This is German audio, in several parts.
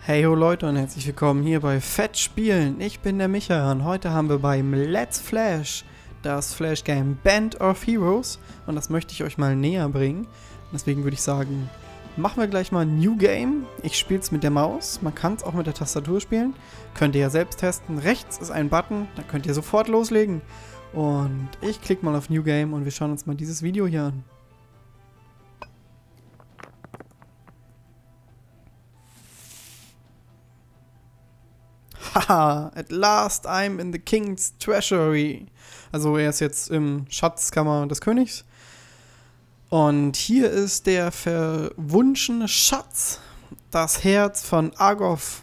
Hey ho Leute und herzlich willkommen hier bei Fett Spielen. Ich bin der Micha und heute haben wir beim Let's Flash das Flash Game Band of Heroes und das möchte ich euch mal näher bringen. Deswegen würde ich sagen, machen wir gleich mal ein New Game. Ich spiele es mit der Maus, man kann es auch mit der Tastatur spielen. Könnt ihr ja selbst testen. Rechts ist ein Button, da könnt ihr sofort loslegen. Und ich klicke mal auf New Game und wir schauen uns mal dieses Video hier an. Haha, at last I'm in the King's Treasury. Also er ist jetzt im Schatzkammer des Königs. Und hier ist der verwunschene Schatz. Das Herz von Argof.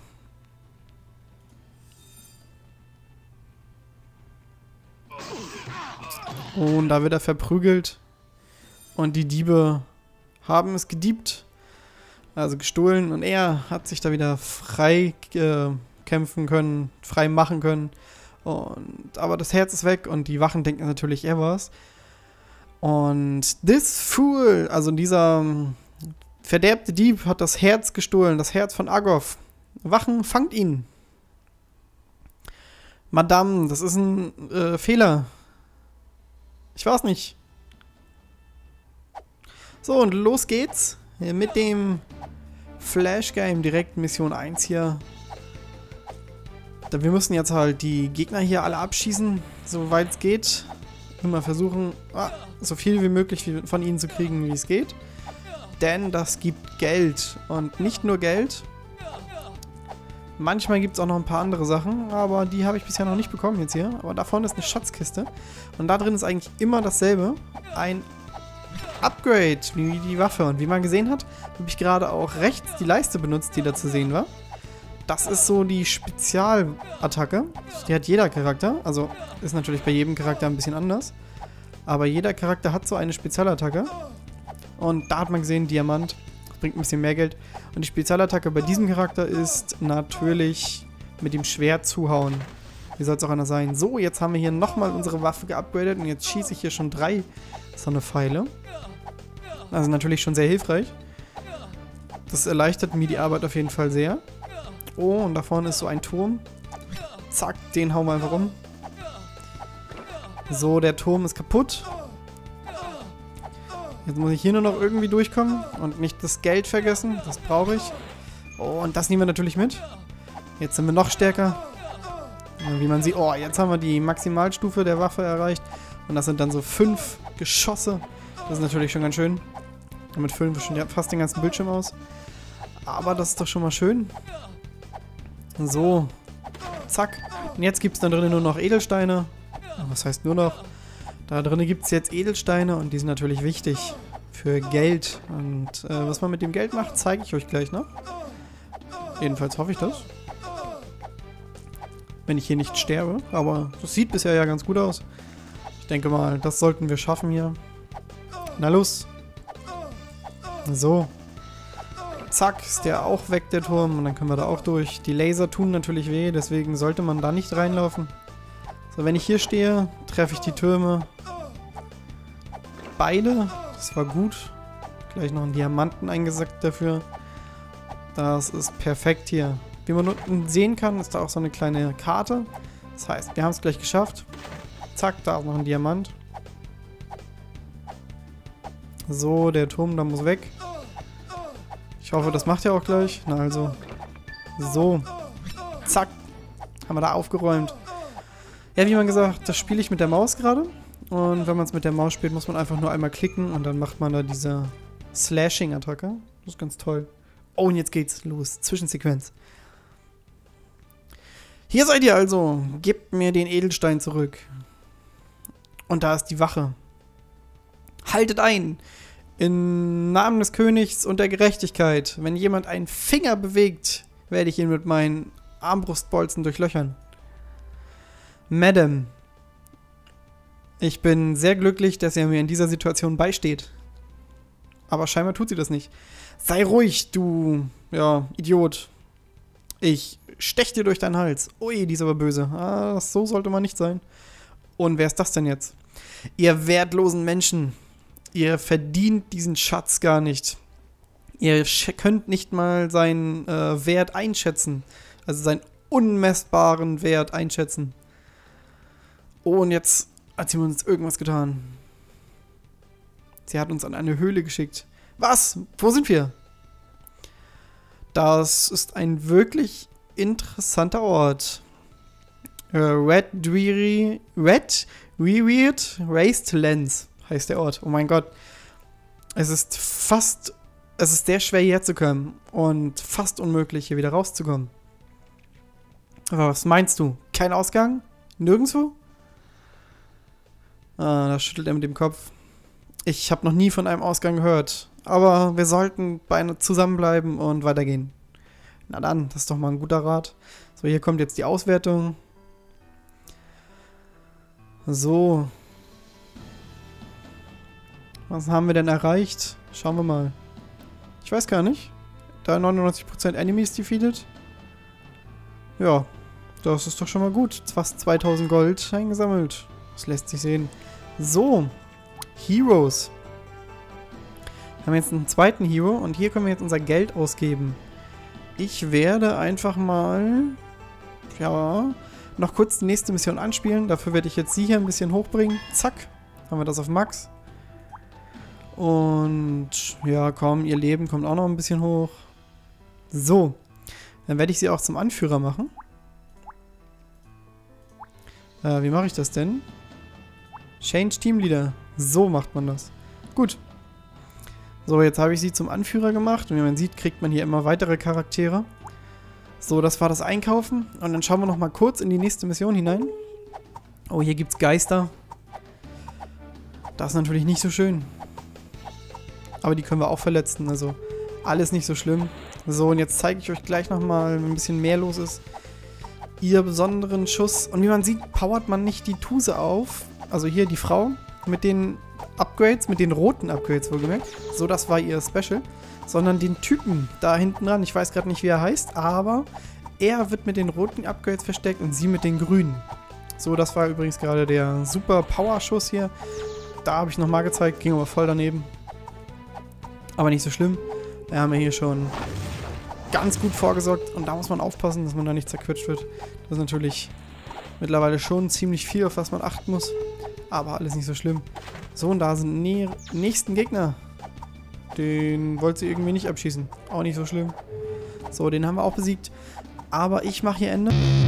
Und da wird er verprügelt. Und die Diebe haben es gediebt. Also gestohlen. Und er hat sich da wieder frei kämpfen können, frei machen können. Aber das Herz ist weg und die Wachen denken natürlich, er war's. Und this fool, also dieser verderbte Dieb, hat das Herz gestohlen, das Herz von Argof. Wachen, fangt ihn. Madame, das ist ein Fehler. Ich weiß nicht. So, und los geht's mit dem Flash Game, direkt Mission 1 hier. Wir müssen jetzt halt die Gegner hier alle abschießen, soweit es geht. Immer versuchen, so viel wie möglich von ihnen zu kriegen, wie es geht. Denn das gibt Geld. Und nicht nur Geld. Manchmal gibt es auch noch ein paar andere Sachen, aber die habe ich bisher noch nicht bekommen jetzt hier. Aber da vorne ist eine Schatzkiste. Und da drin ist eigentlich immer dasselbe. Ein Upgrade, wie die Waffe. Und wie man gesehen hat, habe ich gerade auch rechts die Leiste benutzt, die da zu sehen war. Das ist so die Spezialattacke. Die hat jeder Charakter. Also ist natürlich bei jedem Charakter ein bisschen anders. Aber jeder Charakter hat so eine Spezialattacke. Und da hat man gesehen, Diamant. Das bringt ein bisschen mehr Geld. Und die Spezialattacke bei diesem Charakter ist natürlich mit dem Schwert zuhauen. Wie soll es auch anders sein? So, jetzt haben wir hier nochmal unsere Waffe geupgradet. Und jetzt schieße ich hier schon 3 so eine Pfeile. Also natürlich schon sehr hilfreich. Das erleichtert mir die Arbeit auf jeden Fall sehr. Oh, und da vorne ist so ein Turm. Zack, den hauen wir einfach um. So, der Turm ist kaputt. Jetzt muss ich hier nur noch irgendwie durchkommen und nicht das Geld vergessen. Das brauche ich. Oh, und das nehmen wir natürlich mit. Jetzt sind wir noch stärker. Und wie man sieht, oh, jetzt haben wir die Maximalstufe der Waffe erreicht. Und das sind dann so 5 Geschosse. Das ist natürlich schon ganz schön. Und mit 5 ist schon fast den ganzen Bildschirm aus. Aber das ist doch schon mal schön. So, zack. Und jetzt gibt es da drinnen nur noch Edelsteine. Was heißt nur noch? Da drinnen gibt es jetzt Edelsteine und die sind natürlich wichtig für Geld. Und was man mit dem Geld macht, zeige ich euch gleich noch. Jedenfalls hoffe ich das. Wenn ich hier nicht sterbe. Aber das sieht bisher ja ganz gut aus. Ich denke mal, das sollten wir schaffen hier. Na los. So. Zack, ist der auch weg, der Turm. Und dann können wir da auch durch. Die Laser tun natürlich weh, deswegen sollte man da nicht reinlaufen. So, wenn ich hier stehe, treffe ich die Türme. Beide. Das war gut. Gleich noch einen Diamanten eingesackt dafür. Das ist perfekt hier. Wie man unten sehen kann, ist da auch so eine kleine Karte. Das heißt, wir haben es gleich geschafft. Zack, da ist noch ein Diamant. So, der Turm, da muss weg. Ich hoffe, das macht er auch gleich. Na also. So. Zack. Haben wir da aufgeräumt. Ja, wie man gesagt, das spiele ich mit der Maus gerade. Und wenn man es mit der Maus spielt, muss man einfach nur einmal klicken und dann macht man da diese Slashing-Attacke. Das ist ganz toll. Oh, und jetzt geht's los. Zwischensequenz. Hier seid ihr also. Gebt mir den Edelstein zurück. Und da ist die Wache. Haltet ein! Im Namen des Königs und der Gerechtigkeit. Wenn jemand einen Finger bewegt, werde ich ihn mit meinen Armbrustbolzen durchlöchern. Madame, ich bin sehr glücklich, dass ihr mir in dieser Situation beisteht. Aber scheinbar tut sie das nicht. Sei ruhig, du, Idiot. Ich stech dir durch deinen Hals. Ui, die ist aber böse. So sollte man nicht sein. Und wer ist das denn jetzt? Ihr wertlosen Menschen. Ihr verdient diesen Schatz gar nicht. Ihr könnt nicht mal seinen Wert einschätzen. Also seinen unmessbaren Wert einschätzen. Oh, und jetzt hat sie uns irgendwas getan. Sie hat uns an eine Höhle geschickt. Was? Wo sind wir? Das ist ein wirklich interessanter Ort. Red Weird Wastelands heißt der Ort. Oh mein Gott. Es ist sehr schwer hierher zu kommen und fast unmöglich hier wieder rauszukommen. Aber was meinst du? Kein Ausgang? Nirgendwo? Ah, da schüttelt er mit dem Kopf. Ich habe noch nie von einem Ausgang gehört. Aber wir sollten beide zusammenbleiben und weitergehen. Na dann, das ist doch mal ein guter Rat. So, hier kommt jetzt die Auswertung. So. Was haben wir denn erreicht? Schauen wir mal. Ich weiß gar nicht. Da 99% Enemies defeated. Ja, das ist doch schon mal gut. Fast 2000 Gold eingesammelt. Das lässt sich sehen. So. Heroes. Wir haben jetzt einen zweiten Hero und hier können wir jetzt unser Geld ausgeben. Ich werde einfach mal, ja, noch kurz die nächste Mission anspielen. Dafür werde ich jetzt sie hier ein bisschen hochbringen. Zack. Haben wir das auf Max. Und ja, komm, ihr Leben kommt auch noch ein bisschen hoch. So. Dann werde ich sie auch zum Anführer machen. Wie mache ich das denn? Change Teamleader. So macht man das. Gut. So, jetzt habe ich sie zum Anführer gemacht. Und wie man sieht, kriegt man hier immer weitere Charaktere. So, das war das Einkaufen. Und dann schauen wir noch mal kurz in die nächste Mission hinein. Oh, hier gibt es Geister. Das ist natürlich nicht so schön. Aber die können wir auch verletzen. Also alles nicht so schlimm. So, und jetzt zeige ich euch gleich nochmal, wenn ein bisschen mehr los ist, ihr besonderen Schuss. Und wie man sieht, powert man nicht die Tuse auf. Also hier die Frau mit den Upgrades, mit den roten Upgrades wohlgemerkt. So, das war ihr Special. Sondern den Typen da hinten dran. Ich weiß gerade nicht, wie er heißt, aber er wird mit den roten Upgrades versteckt und sie mit den grünen. So, das war übrigens gerade der super Power-Schuss hier. Da habe ich nochmal gezeigt, ging aber voll daneben. Aber nicht so schlimm. Da haben wir hier schon ganz gut vorgesorgt. Und da muss man aufpassen, dass man da nicht zerquetscht wird. Das ist natürlich mittlerweile schon ziemlich viel, auf was man achten muss. Aber alles nicht so schlimm. So, und da sind nächsten Gegner. Den wollte sie irgendwie nicht abschießen. Auch nicht so schlimm. So, den haben wir auch besiegt. Aber ich mache hier Ende.